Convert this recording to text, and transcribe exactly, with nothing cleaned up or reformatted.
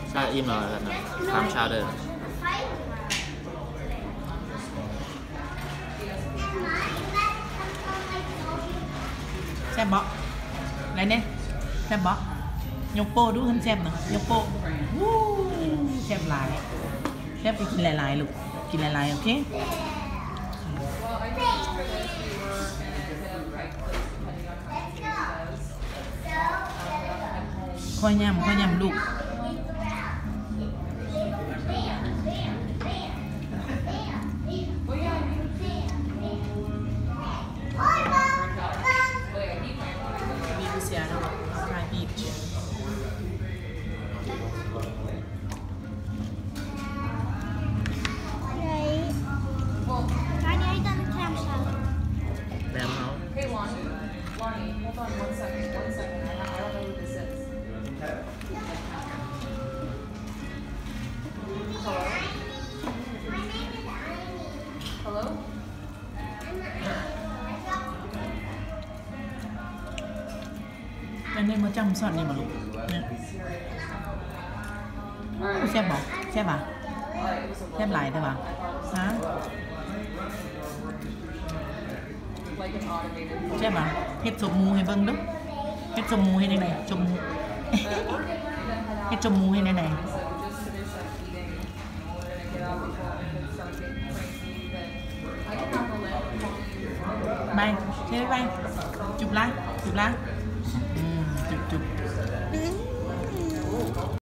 ชาอิ่มแล้วกันนะทำชาเดินแซ่บบ่ไรเนี่ยแซ่บบ่ยกโป้ดูขึ้นแซ่บหน่อยยกโป้วู้แซ่บหลายแซ่บไปกินหลายๆลูกกินหลายๆโอเคค่อยยำค่อยยำลูกมีกุเซียนะคายบีชแบมเขา Hey Lonnie, Lonnie, hold on one second, one second. I don't, I don't know who this is. Hello? Hello? อันนี้มาจำสอนนี่มาลูกเนี่ยแซ่บบอกแซ่บป่ะแซ่บหลายแต่ว่าฮะใช่ป่ะเฮ็ดสมมูให้เบิ่งดูเฮ็ดสมมูให้ได้ไหนจมูเฮ็ดจมูให้ได้ไหนไปใช่ไหมจุบละจุบละ